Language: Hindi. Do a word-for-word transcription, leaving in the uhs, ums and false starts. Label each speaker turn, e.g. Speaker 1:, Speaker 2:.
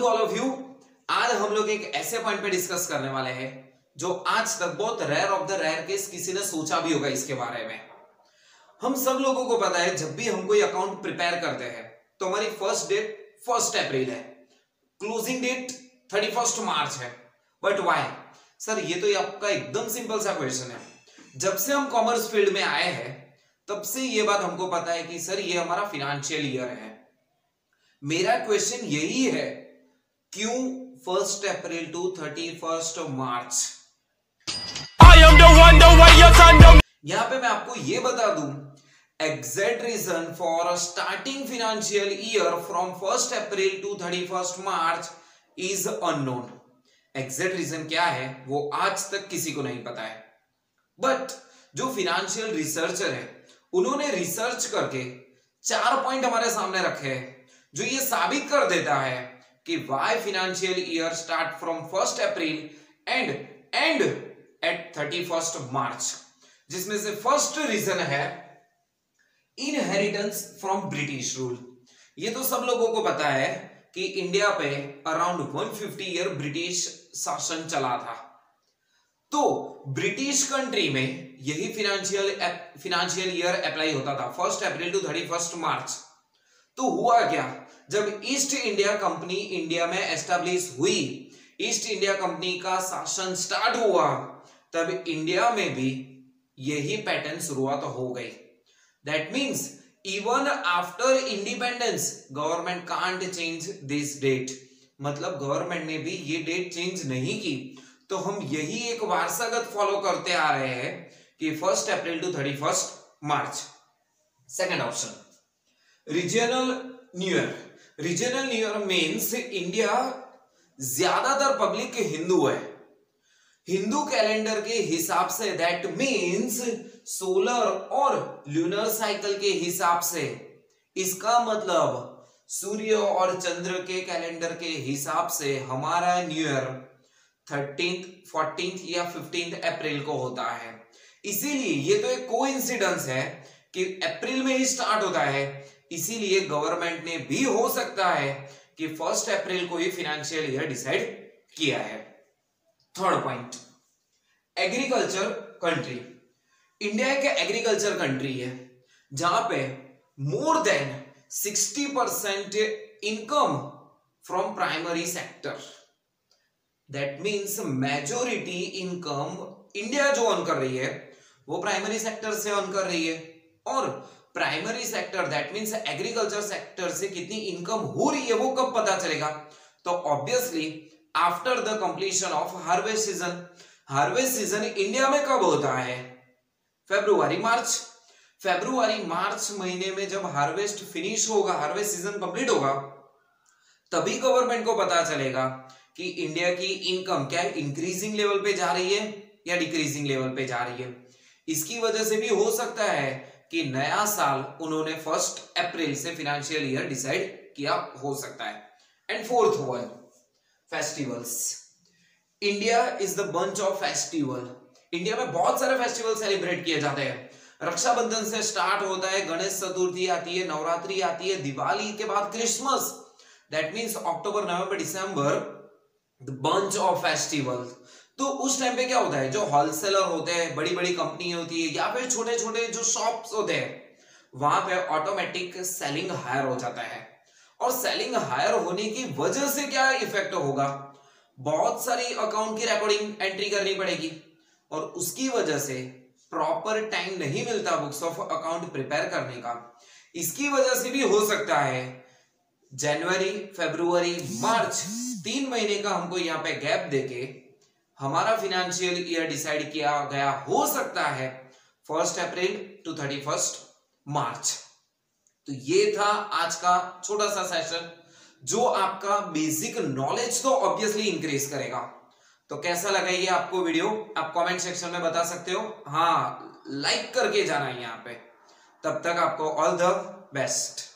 Speaker 1: To all of you. आज हम लोग एक ऐसे पॉइंट पे डिस्कस करने वाले हैं जो आज तक बहुत rare of the rare case किसी ने सोचा भी होगा इसके बारे में। हम सब लोगों को पता है जब भी हम कोई अकाउंट प्रिपेयर करते हैं तो हमारी फर्स्ट डेट फर्स्ट अप्रैल है, closing date thirty first March है। बट वाई सर, ये तो ये आपका एकदम सिंपल सा क्वेश्चन है। जब से हम कॉमर्स फील्ड में आए हैं तब से ये बात हमको पता है कि सर ये हमारा फिनेंशियल ईयर है। मेरा क्वेश्चन यही है, क्यों first April to thirty first March? यहां पे मैं आपको ये बता दूं, exact reason for starting financial year from first April to thirty first March is unknown. Exact reason क्या है वो आज तक किसी को नहीं पता है। बट जो फिनेंशियल रिसर्चर है उन्होंने रिसर्च करके चार पॉइंट हमारे सामने रखे हैं जो ये साबित कर देता है कि why financial year start from first April and end at thirty first March. जिसमें से फर्स्ट रीजन है इनहेरिटेंस फ्रॉम ब्रिटिश रूल। ये तो सब लोगों को पता है कि इंडिया पे around one fifty year British शासन चला था। तो ब्रिटिश कंट्री में यही फिनेंशियल फिनेंशियल ईयर अप्लाई होता था first April to thirty first March. तो हुआ क्या, जब ईस्ट इंडिया कंपनी इंडिया में एस्टेब्लिश हुई, ईस्ट इंडिया कंपनी का शासन स्टार्ट हुआ, तब इंडिया में भी यही पैटर्न शुरुआत हो गई। That means even after independence government can't change this date. मतलब गवर्नमेंट ने भी ये डेट चेंज नहीं की, तो हम यही एक वारसागत फॉलो करते आ रहे हैं कि first April to thirty first March. Second option, regional new year. Regional new year means India ज्यादातर पब्लिक हिंदू है, हिंदू कैलेंडर के हिसाब से, दैट मीन्स सोलर और ल्यूनर साइकिल के हिसाब से। इसका मतलब सूर्य और चंद्र के कैलेंडर के हिसाब से हमारा न्यू ईयर थर्टींथ, फोर्टींथ या फिफ्टींथ अप्रैल को होता है। इसीलिए ये तो एक कोइंसिडेंस है कि अप्रैल में ही स्टार्ट होता है, इसीलिए गवर्नमेंट ने भी हो सकता है कि फर्स्ट अप्रैल को ही फिनेंशियल ईयर डिसाइड किया है। Third point, agriculture country. India एक एग्रीकल्चर कंट्री है जहां पे more than sixty percent income from primary sector. That means majority income India जो अर्न कर रही है वो प्राइमरी सेक्टर से अर्न कर रही है। और primary sector that means agriculture sector से कितनी इनकम हो रही है वो कब पता चलेगा? तो obviously after the completion of harvest season. Harvest season India में कब होता है? फेब्रुआरी मार्च। फेब्रुआरी मार्च महीने में जब हार्वेस्ट फिनिश होगा, हार्वेस्ट सीजन कंप्लीट होगा, तभी गवर्नमेंट को पता चलेगा कि इंडिया की इनकम क्या है, इंक्रीजिंग लेवल पे जा रही है या डिक्रीजिंग लेवल पे जा रही है। इसकी वजह से भी हो सकता है कि नया साल उन्होंने फर्स्ट अप्रैल से फिनेंशियल ईयर डिसाइड किया हो सकता है। And fourth one, festivals. India is the bunch of festival. India में बहुत सारे फेस्टिवल सेलिब्रेट किए जाते हैं। रक्षाबंधन से स्टार्ट होता है, गणेश चतुर्थी आती है, नवरात्रि आती है, दिवाली के बाद Christmas. That means October, November, December, the bunch of festival. तो उस टाइम पे क्या होता है, जो होलसेलर होते हैं, बड़ी बड़ी कंपनी होती है या फिर छोटे छोटे जो शॉप्स होते हैं, वहां पे ऑटोमेटिक सेलिंग हायर हो जाता है। और सेलिंग हायर होने की वजह से क्या इफेक्ट होगा, बहुत सारी अकाउंट की रिकॉर्डिंग एंट्री करनी पड़ेगी और उसकी वजह से प्रॉपर टाइम नहीं मिलता बुक्स ऑफ अकाउंट प्रिपेयर करने का। इसकी वजह से भी हो सकता है जनवरी, फरवरी, मार्च, तीन महीने का हमको यहाँ पे गैप देके हमारा फिनेंशियल ईयर डिसाइड किया गया हो सकता है first April to thirty first March. तो ये था आज का छोटा सा सेशन जो आपका बेसिक नॉलेज तो ऑब्वियसली इंक्रीज करेगा। तो कैसा लगा ये आपको वीडियो, आप कमेंट सेक्शन में बता सकते हो। हाँ, लाइक करके जाना है यहाँ पे। तब तक आपको ऑल द बेस्ट।